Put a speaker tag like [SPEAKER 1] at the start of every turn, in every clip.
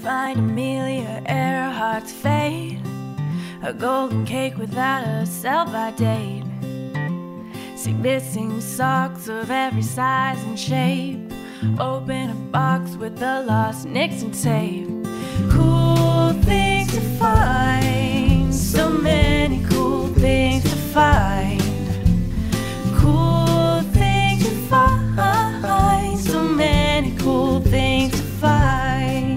[SPEAKER 1] Find Amelia Earhart's fate, a golden cake without a sell-by date. See missing socks of every size and shape. Open a box with the lost Nixon tape. Cool things to find, so many cool things to find. Cool things to find, so many cool things to find.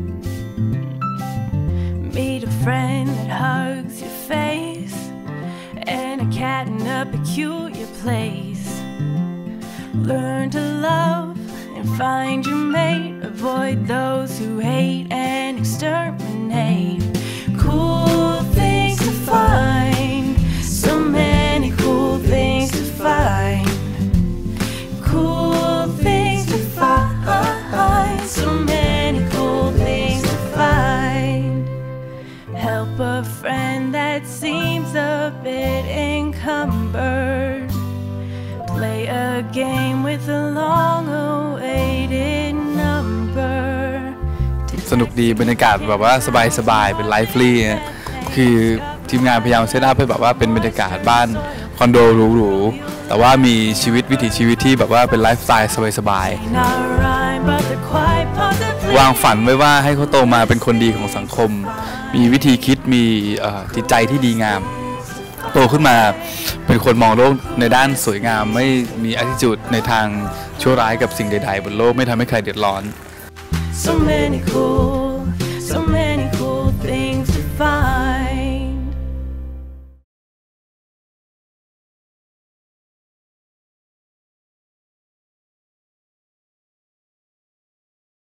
[SPEAKER 1] Meet a friend that hugs your face, and a cat in a peculiar place. Learn to love and find your mate. Avoid those who hate and exterminate. Cool things to find, so many cool things to find. Cool things to find, so many cool things to find. Help a friend that seems a bit encumbered. Play a game with a long-awaited number.
[SPEAKER 2] สนุกดีบรรยากาศแบบว่าสบายๆเป็นไลฟ์ลี่คือทีมงานพยายามเซตอัพให้แบบว่าเป็นบรรยากาศบ้านคอนโดหรูๆแต่ว่ามีชีวิตวิถีชีวิตที่แบบว่าเป็นไลฟ์สไตล์สบายๆวางฝันไว้ว่าให้เขาโตมาเป็นคนดีของสังคมมีวิธีคิดมีจิตใจที่ดีงามโตขึ้นมาเป็นคนมองโลกในด้านสวยงามไม่มี attitude ในทางชั่วร้ายกับสิ่งใดๆบนโลกไม่ทำให้ใครเดือดร้อน
[SPEAKER 1] So many cool